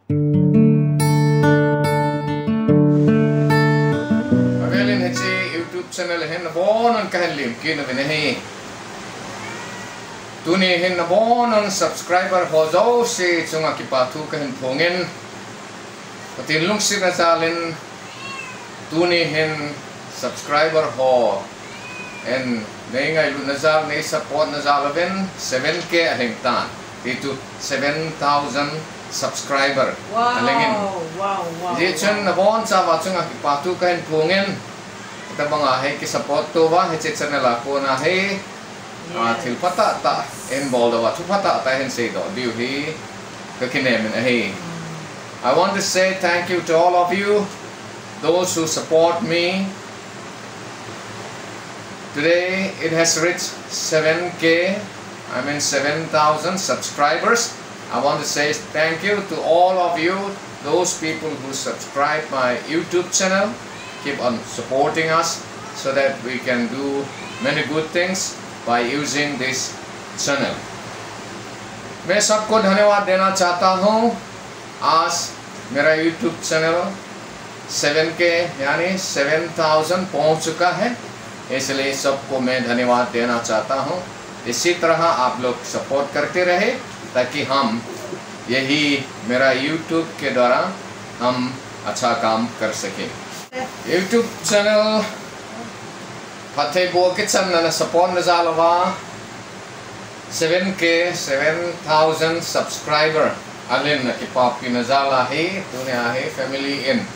Avelin heci YouTube channel hen bonon kahelim kin venehi. Tuni hen bonon subscriber hozo si chunga kipatu kahen phongin. Patin lung si nasalin tuni hen subscriber ho en nengai lu nazal ne support nazal ben 7K ahengtan itu 7,000 subscriber. Wow. Jadi chen nabon sa wachunga kipatu kahen phongin. Kita banga he ki support to wa he channel ko na he thil pata ta en bol da wa thu pata ta hen se do diu hi ka kinem na he. I want to say thank you to all of you, those who support me. Today it has reached 7K, I mean 7,000 subscribers. I want to say thank you to all of you, those people who subscribe my YouTube channel. Keep on supporting us so that we can do many good things by using this channel. मैं सबको धन्यवाद देना चाहता हूँ. आज मेरा YouTube channel 7K यानी 7,000 पहुँच चुका है, इसलिए सबको मैं धन्यवाद देना चाहता हूँ. इसी तरह आप लोग सपोर्ट करते रहे ताकि हम यही मेरा YouTube के द्वारा हम अच्छा काम कर सकें. YouTube channel Patay Buo Kitchen na support na zalawa 7K 7,000 subscriber alin na kipapi na zala he tunya he family in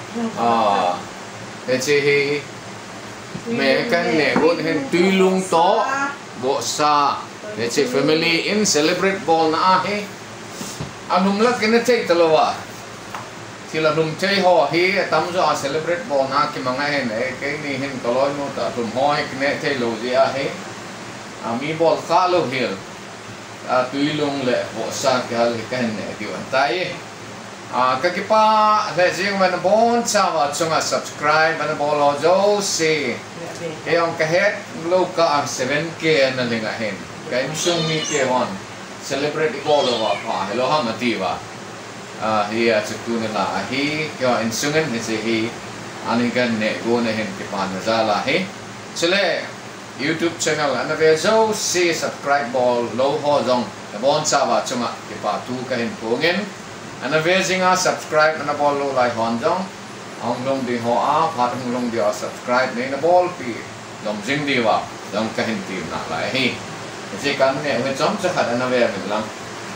ece he me kan ne gon hen tuilung to bo sa ece family in celebrate ball na he anum la kene chei talowa Sila lum chơi ho hi tam zo a celebrate bo na ki manga hen e ke ni hen koloi no ta lum ho ek ne thei lo ji a he a mi bol kha lo hil a tui lung le bo sa ka le ka hen ne ti wan tai a ka ki pa le jing man bon cha wa chunga subscribe man bol lo zo si e on ka het lo ka 7K na linga hen ka im sung mi ke wan celebrate bol lo wa pa hello ha ma ti wa hi chaktu na la hi kya insungan ni se hi anigan ne go na hen ke pan zala he chale YouTube channel ana ve zo si subscribe ball lo ho jong na bon sa wa chunga ke pa tu ka hen pongin ana ve jinga subscribe na ball lo lai hon jong ong long di ho a phat ong long di a subscribe ne na ball pi dom jing di wa dong ka hen ti na lai hi je kan ne we chom cha khat ana ve mi lang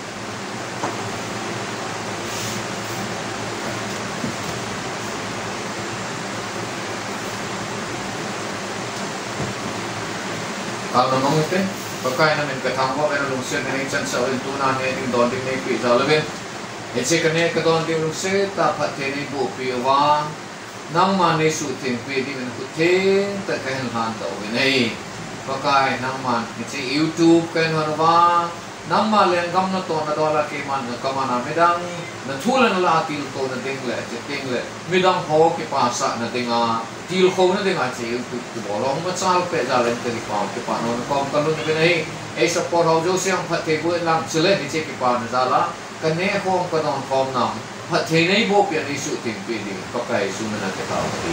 kalau nong itu, pakai na min katang ko, pero lungsit na yung chance ulit tunan na yung don din na yung pizza labin. Etse kanya ka don din lungsit, tapat tini bupi wa, nang mani sutin pwede min kutin, takahin hanta uwin ay. Pakai nang man, etse YouTube kayo ano ba, nang maliang kam na to, na dola kay man, kamana medang, natulan na lahat ko na dingle, dingle, medang ho kipasa na dinga, til ko na dinga sa YouTube to bolong matsal pe jalan tadi pau ke panon kom kalun ke nahi ai support ho jo siang phathe bu lang chule ni che ke pan jala kane kom kanon kom nam phathe nei bo pe ni su ting pe di pakai su na ke tau ti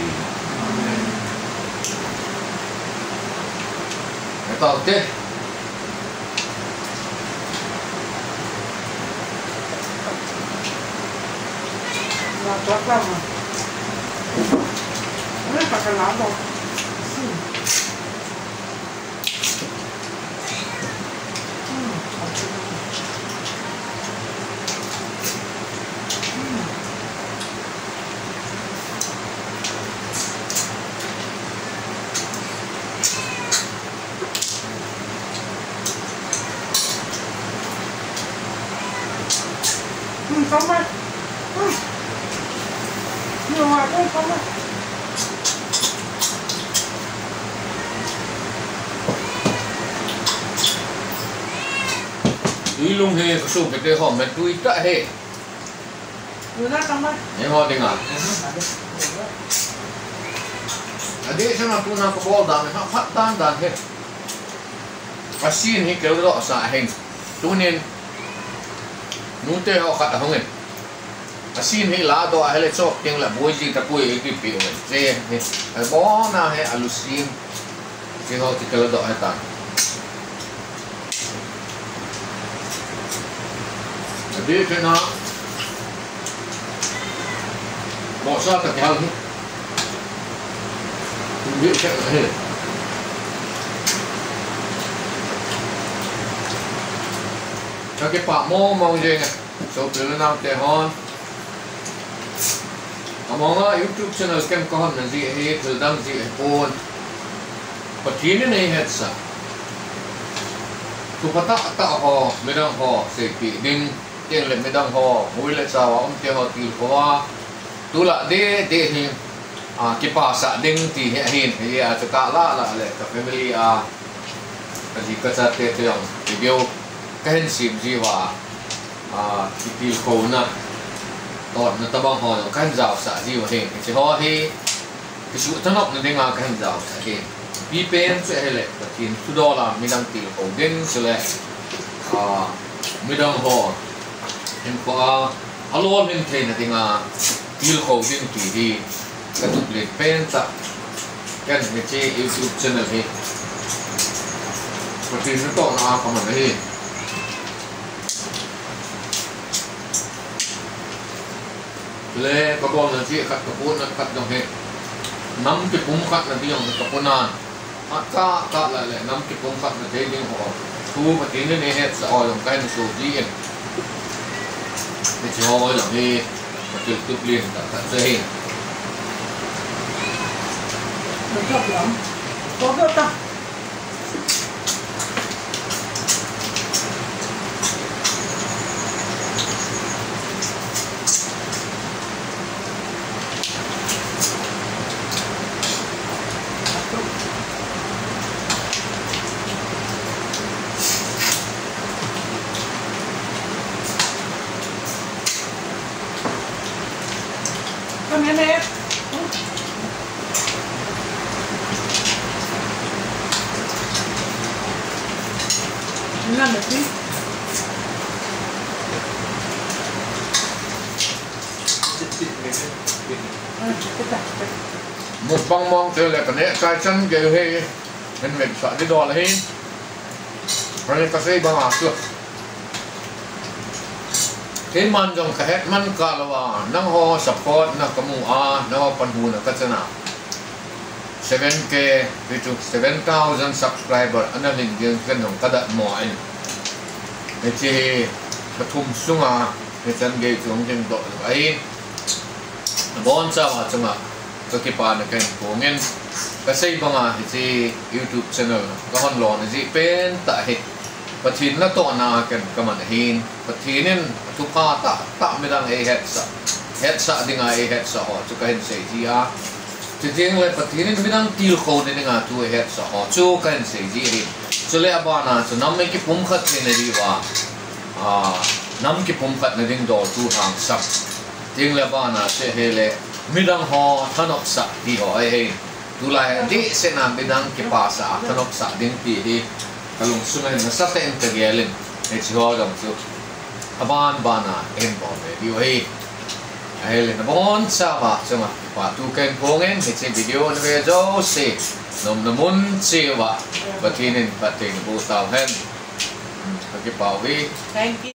tau te Là tốt lắm mà. Nó phải cái lá bột. Không ơi. Nhiều hạt ơi không ơi. Ilung he su kete ho me tu ita he. Người ta không ơi. Yang ho dengar. Adik sana tu nak bol dah, nak fat dan he. Asin hi kalau sa heng. Tu nen. Nute ho kat hongin. asin hi la do hele chok ting la boi ji ta pui ki pi o je bo na he alusin ki ho ti kala do ha ta de ke na bo sa ta hal hi de ke he cho cái bạc mô mong gì nè số từ nó nào để hòn mong á YouTube channel kem con là gì hết từ đăng gì buồn và chỉ nên này hết sa tu phát ta họ mới đang họ sẽ bị đinh tiền lên mới đang họ mỗi lần sau ông tiền họ tiêu hoa tu là để thì cái bà xã đinh thì hiện thì cho cả là lệ cả family cái gì cái sao thế thì ông video cái hình xịn gì và cái tiêu khẩu nè còn nó ta bằng họ cái hình rào xả gì mà hình chỉ họ thì cái sự thân học nó đang là cái hình rào xả hình VPN sẽ hay lệ và tiền số đô la mình đang tiêu khẩu đến sẽ lệ mình đang họ hình qua alo mình thấy là đang là tiêu khẩu đến kỳ đi cái tục lệ pen ta cái này chơi YouTube channel thì và tiền nó to nó không phải gì le ka bom na chi khat ka pun na khat dong he nam ki pum khat na diong ka punan ka la le nam ki pum khat na de ding ho tu ma tin ne het sa oi long kai na so ji en ni chi ho long he ma ti tu lien ta ta se he Được không lắm? Có được không? Come here, man. Làm được đi. một băng mong từ là cái này cái chân cái he mình sợ cái đò là he rồi cái gì bằng chưa cái man trong cái hết man cả là năng ho support năng cái mùng năng ho pan hu năng cái chân nào 7K YouTube 7,000 subscriber anh em liền cái nông cái đặt mọi cái gì cái thùng sung cái chân cái chúng chân độ ấy bon sa mà chung cái pan cái phồng cái xây bằng cái YouTube channel cái hòn lon cái pen tại và thì nó to na cái mình hin và thì nên tu pa ta mới đang hết sa đi ngay hết sa họ cho cái hình xây gì thì riêng lại và thì nên mới đang tiêu khâu nên ngay tu hết sa họ cho cái hình xây gì đi cho lại bạn cho nắm mấy cái phồng khát thế này đi và nắm cái phồng khát này đừng đổ tu hàng sắp riêng lại bạn sẽ hay là mới đang họ thân học sa đi họ ấy tu lại đi sẽ làm mới đang cái pa sa thân học sa đến thì kalung sungai na sa ten tagelin e chiho dong chu aban bana en bo me dio he ai le na bon sa ba chuma pa tu ken pongen he che video na ve jo se nom na mun che wa batinin pating bu tao hen ka ki pau vi Thank you.